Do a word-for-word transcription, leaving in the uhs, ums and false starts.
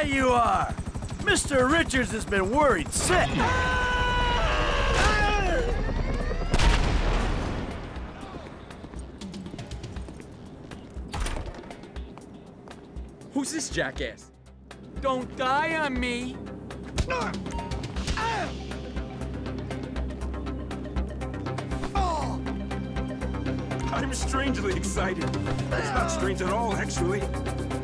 you are! Mister Richards has been worried sick! Who's this jackass? Don't die on me! I'm strangely excited. It's not strange at all, actually.